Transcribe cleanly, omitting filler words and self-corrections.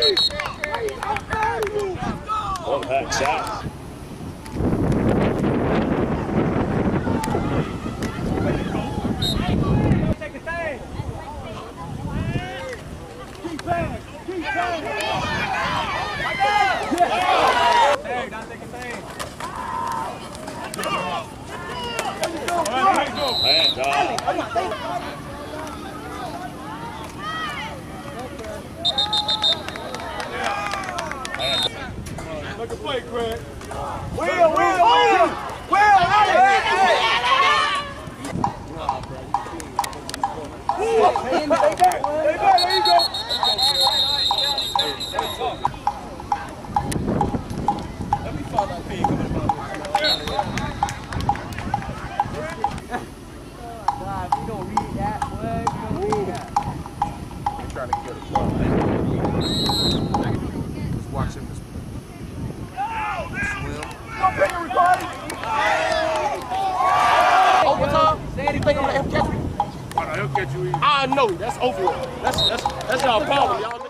Well, back shot. Take a thing. Keep playing. Keep playing. Hey, don't take a thing. Man, dog. Look at play, Greg. Will, hey, there you go. Let me fall that pig. God, we don't read that, boy. We don't read that. I'm trying to get a ball. Just watch him. Overtime? You think I'm gonna catch me? He'll catch you. I know. That's over. That's our problem, y'all.